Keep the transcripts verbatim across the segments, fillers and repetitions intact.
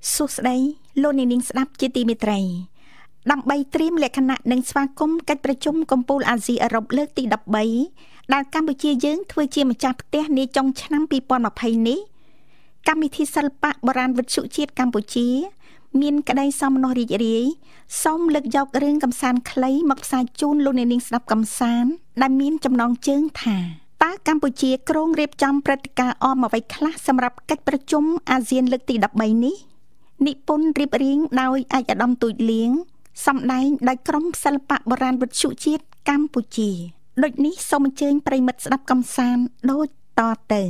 សួស្តីលោកនាងស្ដាប់ជាទីមេត្រីដើម្បីត្រៀមលក្ខណៈនិងស្វាគមន៍កិច្ចប្រជុំកំពូលអាស៊ីអឺរ៉ុបលើកទីដប់បីដែលកម្ពុជាយើងធ្វើជាម្ចាស់ផ្ទះនាចុងឆ្នាំពីរពាន់ម្ភៃនេះកម្មវិធីសិល្បៈបុរាណវិទ្យុជាតិកម្ពុជាមានក្តីសោមនស្សរីករាយសូមលើកយករឿងកំសាន្តខ្លីមកផ្សាយជូនលោកនាងស្ដាប់កំសាន្តដែលមានចំណងជើងថាតើកម្ពុជាគ្រោងរៀបចំព្រឹត្តិការណ៍អមអ្វីខ្លះសម្រាប់កិច្ចប្រជុំអាស៊ានលើកទីដប់បីនេះនិពន្ធរៀបរៀងដោយឯកឧត្តមទូចលៀងសម្ដែងដោយក្រុមសិល្បៈបុរាណវិទ្យុជាតិកម្ពុជាដូចនេះសូមអញ្ជើញប្រិមិត្តស្ដាប់កំសាន្តដូចតទៅ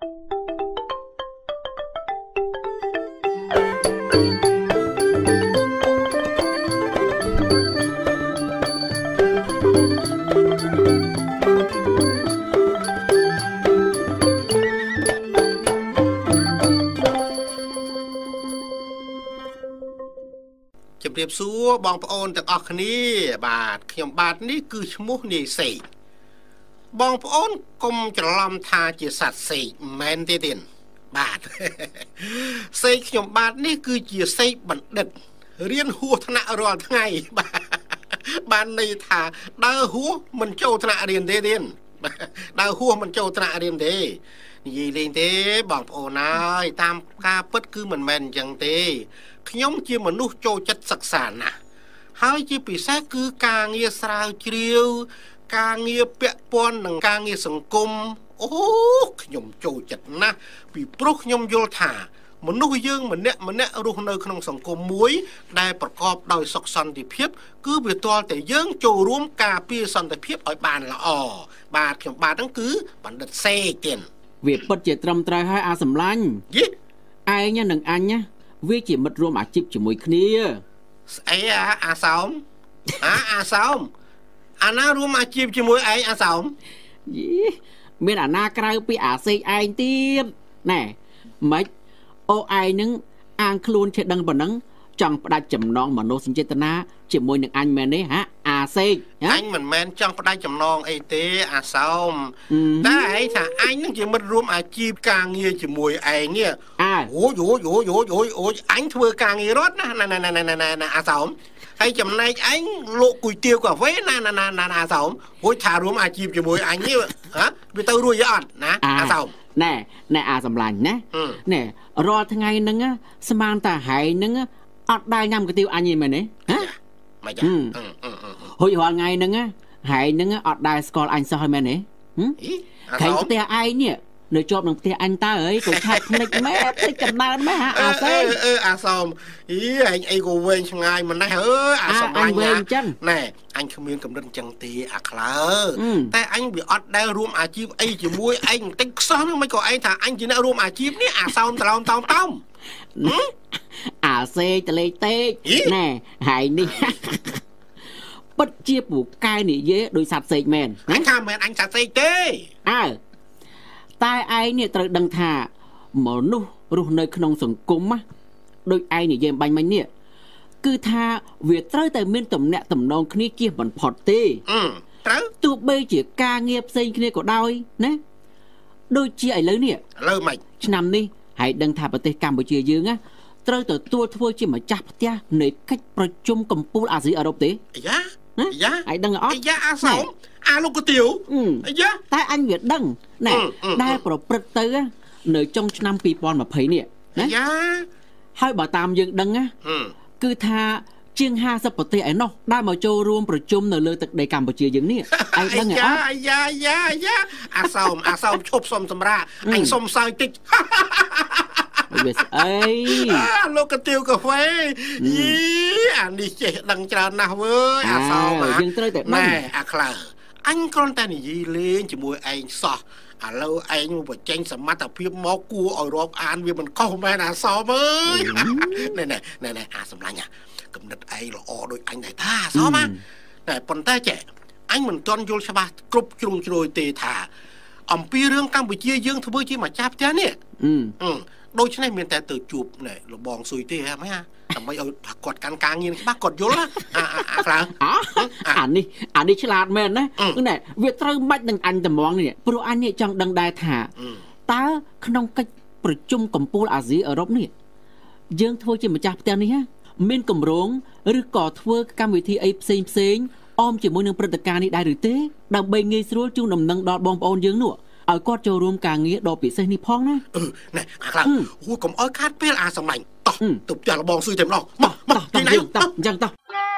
ជំរាបសួរបងប្អូនទាំងអស់គ្នាបាទខ្ញុំបាទនេះគឺឈ្មោះនាយសេកបងប្អូនកុំច្រឡំថាជាសត្វសេកមែនទេទៀតបាទសេកខ្ញុំបាទនេះគឺជាសេកបណ្ឌិតរៀនហួសថ្នាក់រាល់ថ្ងៃបាទបានន័យថាដើរហួសមិនចូលថ្នាក់រៀនទេទៀតដើរហួសមិនចូលថ្នាក់រៀនទេនិយាយលេងទេបងប្អូនអើយតាមការពិតគឺមិនមែនអញ្ចឹងទេខ្ញុំជាមនុស្សចូលចិត្តសិក្សាណាស់ហើយជាពិសេសគឺការងារស្រាវជ្រាវការងារពាក់ព័ន្ធនឹងការងារសង្គមអូខ្ញុំចូលចិត្តណាស់ពីព្រោះខ្ញុំយល់ថាមនុស្សយើងម្នាក់ម្នាក់រស់នៅក្នុងសង្គមមួយដែលប្រកបដោយសុខសន្តិភាពគឺវាទាល់តែយើងចូលរួមការពារសន្តិភាពឲ្យបានល្អបាទខ្ញុំបាទហ្នឹងគឺបណ្ឌិតសេកទៀតវាពិតជាត្រឹមត្រូវហើយអាសម្លាញ់យីឯងនិងអញណាវាជាមិត្តរួមអាជីពជាមួយគ្នាស្អីអាអាសោមអាអាសោមអាណារួមអាជីពជាមួយឯងអាសោមយីមានអាណាក្រៅពីអាសេកឯងទៀតណែម៉េចអូឯងនឹងអាងខ្លួនជាដឹងប៉ុណ្ណឹងចង់ផ្ដាច់ចំណងមនោសញ្ចេតនាជាមួយនឹងអញមែនទេហាអាសេកអញមិនមែនចង់ផ្ដាច់ចំណងអីទេអាសោមតែឯងថាអញនឹងជាមិត្តរួមអាជីពការងារជាមួយឯងនេះអូយអូយអូយអូយអូយអូយអញធ្វើការងាររត់ណាណាណាណាណាអាសោមហើយចំណែកឯងលោកគុយទាវកាហ្វេណាណាណាណាអាសោមហួយថារួមអាជីពជាមួយអញនេះហ៎វាទៅរួចអត់ណាអាសោមណែណែអាសម្លាញ់ណាណែរាល់ថ្ងៃហ្នឹងស្មានតាហែងហ្នឹងអត់ដែរញ៉ាំកាទៀវអញទេមែនទេហ៎មិនចាហួយរាល់ថ្ងៃហ្នឹងហែងហ្នឹងអត់ដែរស្គាល់អញសោះមែនទេហ៎ខែផ្ទះឯងនេះនៅជាប់នឹងផ្ទះអញតើអើយកុំឆាប់ភ្លេចម៉ែភ្លេចកំណើតម៉ែអាសេអឺអាសោមអីឯងអីក៏វែងឆ្ងាយម្នេះអើយអាសម្លាញ់ណាណែអញគ្មានកម្រិតអញ្ចឹងទេអាក្លើតែអញវាអត់ដែលរួមអាជីពអីជាមួយឯងបន្តិចខ្សោះហ្នឹងមិនក៏ឯងថាអញជាអ្នករួមអាជីពនេះអាសោមតឡោមតោមតោមអាសេតលេតេកណែហើយនេះពិតជាពូកែនិយាយដោយសត្វសេកមែនអញថាមែនអញសត្វសេកទេអើតែឯងនេះត្រូវដឹងថាមនុស្សរស់នៅក្នុងសង្គមដូចឯងនិយាយបាញ់មិញនេះគឺថាវាត្រូវតែមានទំនាក់ទំនងគ្នាជៀសមិនផុតទេត្រូវទោះបីជាការងារផ្សេងគ្នាក៏ដោយណាដូចជាឥឡូវនេះឥឡូវមិនឆ្នាំនេះហើយដឹងថាប្រទេសកម្ពុជាយើងណាត្រូវទទួលធ្វើជាម្ចាស់ផ្ទះនៃកិច្ចប្រជុំកំពូលអាស៊ីអឺរ៉ុបទេអាយ៉ាយ៉ាហើយដឹងអត់អាយ៉ាអាសោមអាលោកកាទៀវអាយ៉ាតែអញវាដឹងណែដែលប្រព្រឹត្តទៅនៅចុងឆ្នាំពីរពាន់ម្ភៃនេះណាយ៉ាហើយបើតាមយើងដឹងណាគឺថាជាងហាសិបប្រទេសឯណោះដែលមកចូលរួមប្រជុំនៅលើទឹកដីកម្ពុជាយើងនេះឯងដឹងអត់អាយ៉ាយ៉ាយ៉ាអាសោមអាសោមឈប់សុំសម្រាប់អញសុំសើចតិចវាស្អីលោកកាទៀវកាហ្វេយីអានេះចេះដឹងច្រើនណាស់វើយអាសោមយើងត្រូវតែដឹងអាក្លើអញគ្រាន់តែនិយាយលេងជាមួយឯងសោះឥឡូវឯងបញ្ចេញសមត្ថភាពមកគួរឲ្យរាប់អានវាមិនខុសមែនអាសោមអើយណែណែណែណែអាសម្លាញ់កំណត់ឯងល្អដូចអញដែរថាអាសោមតែប៉ុន្តែចេះអញមិនទាន់យល់ច្បាស់គ្រប់ជ្រុងជ្រោយទេថាអំពីរឿងកម្ពុជាយើងធ្វើជាម្ចាស់ផ្ទះនេះដូច្នេះមានតែទៅជួបណែលបងស៊ុយទេហ៎ម៉េចដើម្បីឲ្យគាត់កាន់ការងារច្បាស់គាត់យល់ណាអាអាខ្លាំងអានេះអានេះឆ្លាតមែនណាណែវាត្រូវមិននឹងអញត្មងនេះព្រោះអញនេះចង់ដឹងដែរថាតើក្នុងកិច្ចប្រជុំកំពូលអាស៊ីអឺរ៉ុបនេះយើងធ្វើជាម្ចាស់ផ្ទះនេះមានកម្រងឬក៏ធ្វើកម្មវិធីអីផ្សេងផ្សេងអមជាមួយនឹងព្រឹត្តិការណ៍នេះដែរឬទេដើម្បីងាយស្រួលជូនដំណឹងដល់បងប្អូនយើងនោះឲ្យគាត់ចូលរួមការងារដ៏ពិសេសនេះផងណាអឺណែអាខ្លាំងហួរកុំអោយខាតពេលអាសំឡាញ់តោះទៅផ្ទះលបងស៊ុយតែម្ដងមកមកទីណាតោះអញ្ចឹងតោះ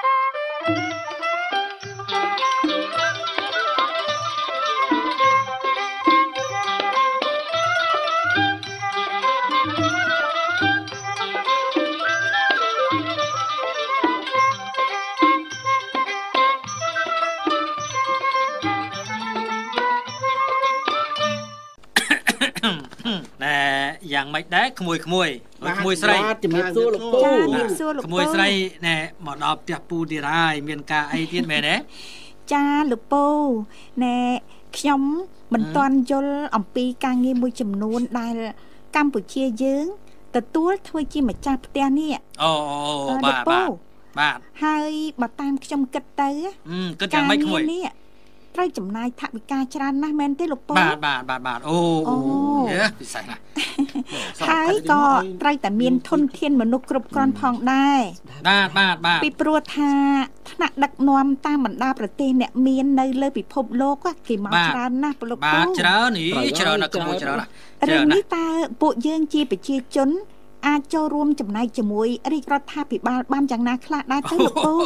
យ៉ាងម៉េចដែរក្មួយក្មួយក្មួយស្រីជំរាបសួរលោកពូក្មួយស្រីណែមកដល់ផ្ទះពូទៀតហើយមានការអីទៀតមែនទេចាលោកពូណែខ្ញុំមិនទាន់យល់អំពីការងារមួយចំនួនដែលកម្ពុជាយើងទទួលធ្វើជាម្ចាស់ផ្ទះនេះអូបាទបាទបាទហើយបើតាមខ្ញុំគិតទៅគិតយ៉ាងម៉េចក្មួយត្រូវចំណាយថវិកាច្រើនណាស់មែនទេលោកពូបាទបាទបាទបាទអូយេពិសេសណាស់ហើយក៏ត្រូវតែមានធនធានមនុស្សគ្រប់គ្រាន់ផងដែរបាទបាទបាទពីព្រោះថាថ្នាក់ដឹកនាំតាមបណ្ដាប្រទេសអ្នកមាននៅលើពិភពលោកគេមកច្រើនណាស់លោកពូបាទច្រើននេះច្រើនណាស់ក្មួយច្រើនណាស់រឿងនេះតើពួកយើងជាប្រជាជនអាចចូលរួមចំណែកជាមួយរាជរដ្ឋាភិបាលបានយ៉ាងណាខ្លះដែរទៅលោកពូ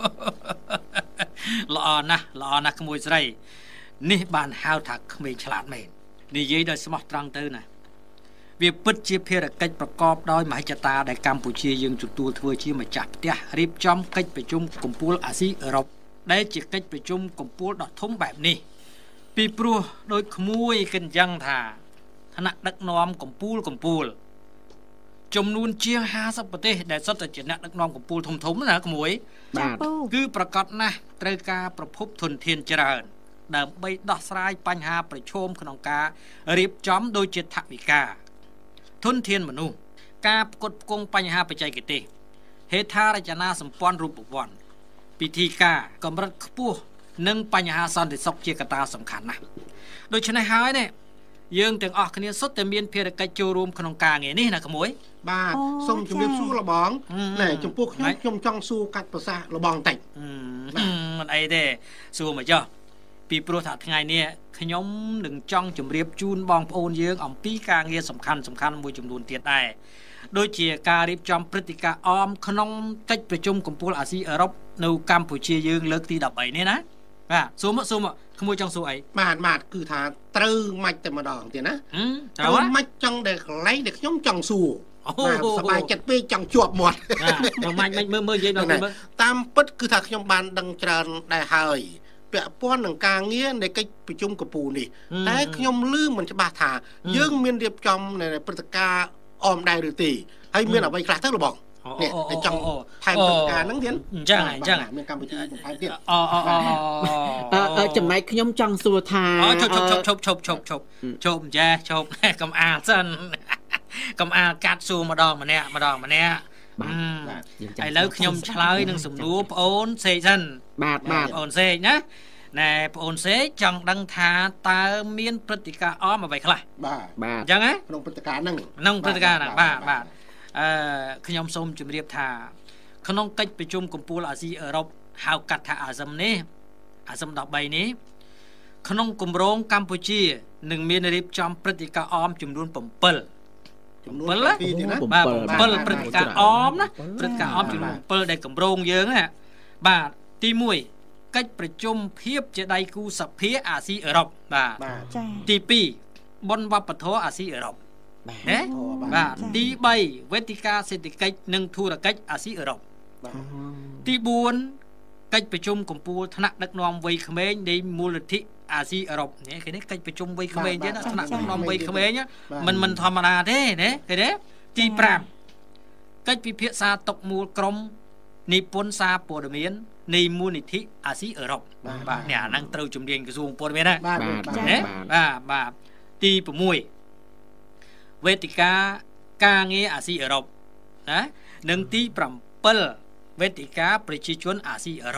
ល្អណាស់ល្អណាស់ក្មួយស្រីនេះបានហៅថាក្មេងឆ្លាតមែននិយាយដោយស្មោះត្រង់ទៅណាវាពិតជាភារកិច្ចប្រកបដោយមហិច្ឆតាដែលកម្ពុជាយើងទទួលធ្វើជាម្ចាស់ផ្ទះរៀបចំកិច្ចប្រជុំកំពូលអាស៊ីអឺរ៉ុបដែលជាកិច្ចប្រជុំកំពូលដ៏ធំបែបនេះពីព្រោះដោយក្មួយគិតយ៉ាងថាថ្នាក់ដឹកនាំកំពូលកំពូលចំនួនជាងห้าสิบប្រទេសដែលសុទ្ធតែជាអ្នកដឹកនាំកំពូលធំធំណាក្មួយបាទគឺប្រកាសណាស់ត្រូវការប្រភពធនធានច្រើនដើម្បីដោះស្រាយបញ្ហាប្រឈមក្នុងការរៀបចំដោយជាថវិកាធនធានមនុស្សការផ្គត់ផ្គង់បញ្ហាបច្ចេកទេសហេដ្ឋារចនាសម្ព័ន្ធរូបវន្តពិធីការកម្រិតខ្ពស់និងបញ្ហាសន្តិសុខជាកត្តាសំខាន់ណាស់ដូច្នេះហើយនេះយើងទាំងអស់គ្នាសុទ្ធតែមានភារកិច្ចចូលរួមក្នុងការងារនេះណាក្មួយបាទសូមជម្រាបសួរលបងណែចំពោះខ្ញុំខ្ញុំចង់សួរកាត់ប្រសាសន៍លបងតិចមិនអីទេសួរមកចុះពីព្រោះថាថ្ងៃនេះខ្ញុំនឹងចង់ជម្រាបជូនបងប្អូនយើងអំពីការងារសំខាន់សំខាន់មួយចំនួនទៀតដែរដូចជាការរៀបចំព្រឹត្តិការណ៍អមក្នុងកិច្ចប្រជុំកំពូលអាស៊ីអឺរ៉ុបនៅកម្ពុជាយើងលើកទី13នេះណាបាទសួរមកសួរមកក្មួយចង់សួរអីបាទបាទគឺថាត្រូវម៉េចតែម្ដងទៀតណាត្រូវម៉េចចង់ដែលកន្លែងដែលខ្ញុំចង់សួរបាទសប្បាយចិត្តពេកចង់ជាប់មាត់បាទម៉ាច់ម៉ាច់មើលមើលនិយាយដល់មើលតាមពិតគឺថាខ្ញុំបានដឹងច្រើនដែរហើយពាក់ព័ន្ធនឹងការងារនៃកិច្ចប្រជុំកំពូលនេះតែខ្ញុំលឺមិនច្បាស់ថាយើងមានរៀបចំនៅព្រឹត្តិការណ៍អមដែរឬទេហើយមានអ្វីខ្លះទៅលបងនេះតែចង់ថែមព្រឹត្តិការណ៍ហ្នឹងទៀតអញ្ចឹងអញ្ចឹងមានកម្មវិធីបន្ថែមទៀតអូអូអូចំណែកខ្ញុំចង់សួរថាអូឈប់ឈប់ឈប់ឈប់ឈប់ឈប់ឈប់ចាឈប់កំអាលសិនកំអាលកាត់សួរម្ដងម្នាក់ម្ដងម្នាក់បាទឥឡូវខ្ញុំឆ្លើយនឹងសំណួរប្អូនសេកសិនបាទបាទប្អូនសេកណាណែប្អូនសេកចង់ដឹងថាតើមានព្រឹត្តិការណ៍អមអ្វីខ្លះបាទបាទអញ្ចឹងណាក្នុងព្រឹត្តិការណ៍ហ្នឹងក្នុងព្រឹត្តិការណ៍ហ្នឹងបាទបាទអឺខ្ញុំសូមជម្រាបថាក្នុងកិច្ចប្រជុំកំពូលអាស៊ីអឺរ៉ុបហៅកាត់ថាអាស៊ឹមនេះអាស៊ឹម13នេះក្នុងគម្រោងកម្ពុជានឹងមានរៀបចំព្រឹត្តិការណ៍អមចំនួន7ចំនួន7ទៀតណាបាទ7ព្រឹត្តិការណ៍អមណាព្រឹត្តិការណ៍អមចំនួន7ដែលគម្រោងយើងណាបាទទីមួយកិច្ចប្រជុំភាពជាដៃគូសភាអាស៊ីអឺរ៉ុបបាទចា៎ទីពីរបុណ្យវប្បធម៌អាស៊ីអឺរ៉ុបណាបាទទីបីវេទិកាសេដ្ឋកិច្ចនិងធុរកិច្ចអាស៊ីអឺរ៉ុបទីបួនកិច្ចប្រជុំកំពូលថ្នាក់ដឹកនាំវ័យក្មេងនៃមូលនិធិអាស៊ីអឺរ៉ុបនេះគេនេះកិច្ចប្រជុំវ័យក្មេងទៀតថ្នាក់ដឹកនាំវ័យក្មេងមិនមិនធម្មតាទេណាគេទេទីប្រាំកិច្ចពិភាក្សាតុមូលក្រុមនិពន្ធសារព័ត៌មាននៃមូលនិធិអាស៊ីអឺរ៉ុបបាទនេះអាហ្នឹងត្រូវជំនាញក្រសួងព័ត៌មានណាបាទបាទបាទទី6វេទិកាការងារអាស៊ីអឺរ៉ុបណានិងទី7វេទិកាប្រជាជនអាស៊ីអឺរ៉ុប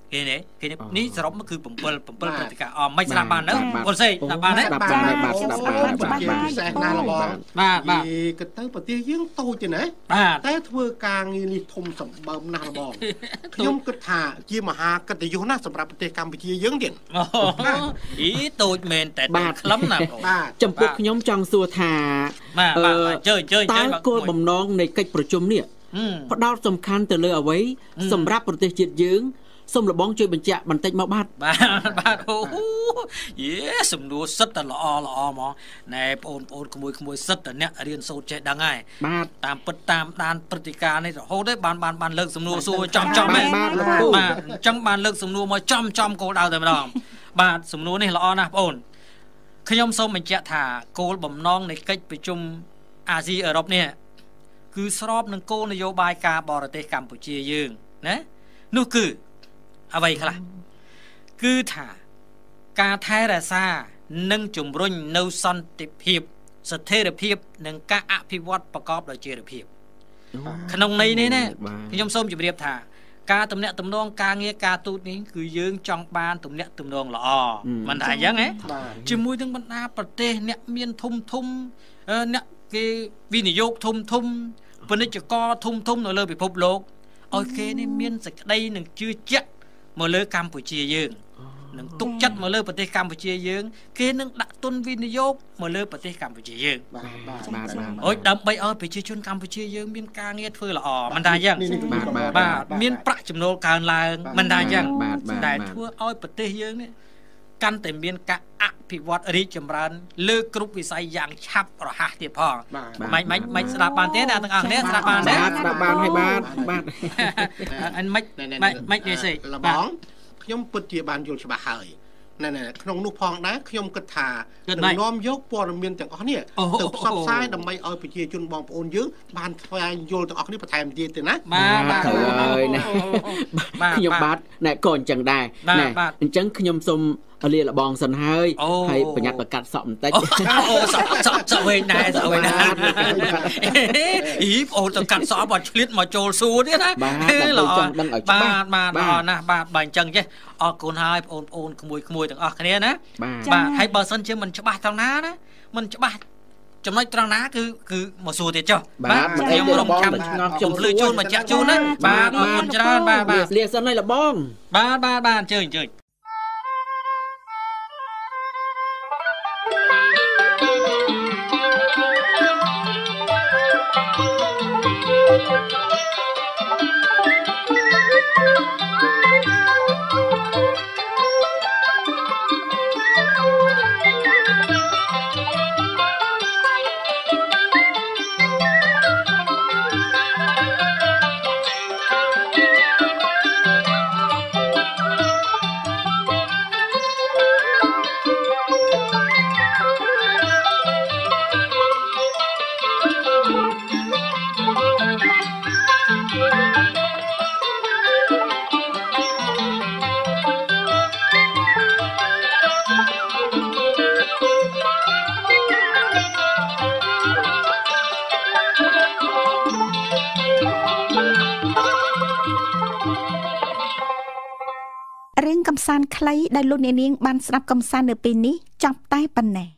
គេនេះគេនេះសរុបមកគឺ7 7ព្រឹត្តិការណ៍អមិនស្ដាប់បានទៅបងសេស្ដាប់បានទេស្ដាប់បានបាទស្ដាប់បានបាទបាទពិសេសណាស់បងបាទបាទគិតទៅប្រទេសយើងតូចទេណាបាទតែធ្វើការងារនេះធំសម្បើមណាស់បងខ្ញុំគិតថាជាមហាកិត្តិយសណាស់សម្រាប់ប្រទេសកម្ពុជាយើងទៀតអីតូចមែនតែខ្លឹមណាបងបាទចំពោះខ្ញុំចង់សួរថាបាទបាទជើជើជើតើគោលបំណងនៃកិច្ចប្រជុំនេះផ្ដោតសំខាន់ទៅលើអ្វីសម្រាប់ប្រទេសជាតិយើងសូមលបងជួយបញ្ជាក់បន្តិចមកបាទបាទបាទអូយេសំណួរសិតតែល្អល្អហ្មងណែបងប្អូនក្មួយក្មួយសិតតែអ្នករៀនសូត្រចេះដឹងហើយបាទតាមពិតតាមដានព្រឹត្តិការណ៍នេះរហូតទេបានបានបានលើកសំណួរសួរចំចំហ្នឹងបាទបាទអញ្ចឹងបានលើកសំណួរមកចំចំគោលដៅតែម្ដង បាទសំណួរនេះល្អណាស់បងប្អូនខ្ញុំសូមបញ្ជាក់ថាគោលបំណងនៃកិច្ចប្រជុំអាស៊ីអឺរ៉ុបនេះគឺស្របនឹងគោលនយោបាយការបរទេសកម្ពុជាយើងណានោះគឺអ្វីខ្លះគឺថាការថែរក្សានិងជំរុញនៅសន្តិភាពស្ថិរភាពនិងការអភិវឌ្ឍប្រកបដោយចីរភាពក្នុងន័យនេះណាខ្ញុំសូមជម្រាបថាការទំនាក់ទំនងការងារការទូតនេះគឺយើងចង់បានទំនាក់ទំនងល្អមិនថាអញ្ចឹងហ៎ជាមួយនឹងបណ្ដាប្រទេសអ្នកមានធំធំអ្នកគេវិនិយោគធំធំពាណិជ្ជករធំធំនៅលើពិភពលោកឲ្យគេនេះមានសេចក្តីនឹងជឿជាក់មកលើកម្ពុជាយើងនឹងទុកចិត្តមកលើប្រទេសកម្ពុជាយើងគេនឹងដាក់ទុនវិនិយោគមកលើប្រទេសកម្ពុជាយើងបាទបាទបាទអូយដើម្បីឲ្យប្រជាជនកម្ពុជាយើងមានការងារធ្វើល្អមិនថាអញ្ចឹងបាទមានប្រាក់ចំណូលកើនឡើងមិនថាអញ្ចឹងដែលធ្វើឲ្យប្រទេសយើងនេះកាន់តែមានការអភិវឌ្ឍរីកចម្រើនលើគ្រប់វិស័យយ៉ាងឆាប់រហ័សទៀតផងមិនមិនមិនស្ដាប់បានទេអ្នកទាំងអស់គ្នាស្ដាប់បានទេស្ដាប់បានហើយបាទបាទអិនមិនមិនមិននិយាយលបងខ្ញុំពិតជាបានយល់ច្បាស់ហើយណែៗក្នុងនោះផងដែរខ្ញុំគិតថានឹងនាំយកព័ត៌មានទាំងអស់នេះទៅផ្សព្វផ្សាយដើម្បីឲ្យប្រជាជនបងប្អូនយើងបានស្វែងយល់ទាំងអស់គ្នាបន្ថែមទៀតទេណាបាទបាទហើយណាខ្ញុំបាទណែក៏អញ្ចឹងដែរណែអញ្ចឹងខ្ញុំសូមលាលបងសិនហើយហើយប្រញាប់ប្រកាត់សក់បន្តិចអូសក់សក់សក់វិញដែរសក់វិញដែរអីបងអូនទៅកាត់សក់បើឆ្លៀតមកចូលសួរទៀតណាល្អបាទបាទល្អណាស់បាទបើអញ្ចឹងចេះអរគុណហើយបងប្អូនក្មួយក្មួយទាំងអស់គ្នាណាបាទហើយបើសិនជាមិនច្បាស់ត្រង់ណាណាមិនច្បាស់ចំណុចត្រង់ណាគឺគឺមកសួរទៀតចុះបាទខ្ញុំរំចាំខ្ញុំភ្លឺជូនបញ្ជាក់ជូនណាបាទអរគុណច្រើនបាទបាទលាសិនហើយលបងបាទបាទបាទអញ្ជើញអញ្ជើញរឿងកំសាន្តខ្លីដែលលោកអ្នកនាងបានស្ដាប់កំសាន្តនៅពេលនេះចប់តែប៉ុណ្ណេះ